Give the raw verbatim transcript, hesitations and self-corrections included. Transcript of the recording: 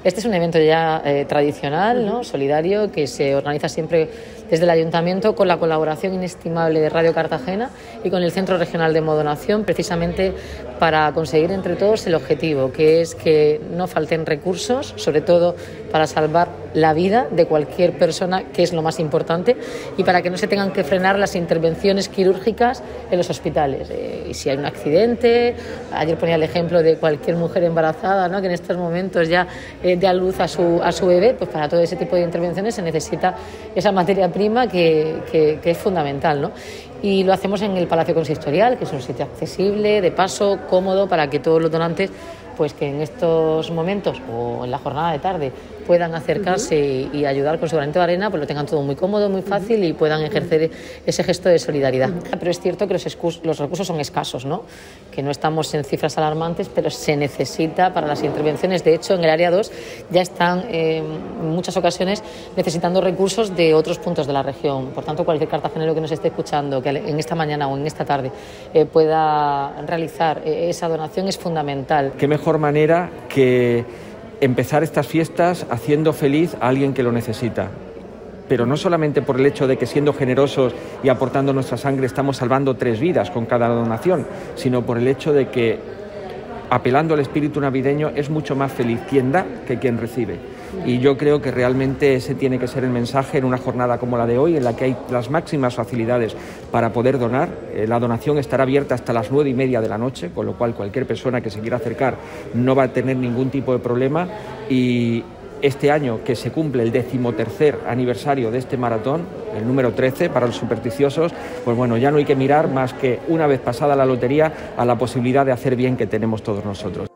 Este es un evento ya eh, tradicional, ¿no?, solidario, que se organiza siempre desde el Ayuntamiento con la colaboración inestimable de Radio Cartagena y con el Centro Regional de Modonación, precisamente para conseguir entre todos el objetivo, que es que no falten recursos, sobre todo para salvar la vida de cualquier persona, que es lo más importante, y para que no se tengan que frenar las intervenciones quirúrgicas en los hospitales. Eh, y si hay un accidente, ayer ponía el ejemplo de cualquier mujer embarazada, ¿no?, que en estos momentos ya eh, dé a luz a su, a su bebé, pues para todo ese tipo de intervenciones se necesita esa materia prima que, que, que es fundamental, ¿no? Y lo hacemos en el Palacio Consistorial, que es un sitio accesible, de paso, cómodo, para que todos los donantes, pues que en estos momentos o en la jornada de tarde puedan acercarse uh-huh. y, y ayudar con su granito de arena, pues lo tengan todo muy cómodo, muy fácil, uh-huh. y puedan ejercer ese gesto de solidaridad. Uh-huh. Pero es cierto que los, excus- los recursos son escasos, ¿no?, que no estamos en cifras alarmantes, pero se necesita para las intervenciones. De hecho, en el área dos ya están eh, en muchas ocasiones necesitando recursos de otros puntos de la región. Por tanto, cualquier cartagenero que nos esté escuchando, que en esta mañana o en esta tarde eh, pueda realizar eh, esa donación, es fundamental. ¿Qué mejor manera que empezar estas fiestas haciendo feliz a alguien que lo necesita? Pero no solamente por el hecho de que siendo generosos y aportando nuestra sangre estamos salvando tres vidas con cada donación, sino por el hecho de que, apelando al espíritu navideño, es mucho más feliz quien da que quien recibe. Y yo creo que realmente ese tiene que ser el mensaje en una jornada como la de hoy, en la que hay las máximas facilidades para poder donar. Eh, la donación estará abierta hasta las nueve y media de la noche, con lo cual cualquier persona que se quiera acercar no va a tener ningún tipo de problema. Y este año, que se cumple el decimotercer aniversario de este maratón, el número trece para los supersticiosos, pues bueno, ya no hay que mirar más que, una vez pasada la lotería, a la posibilidad de hacer bien que tenemos todos nosotros.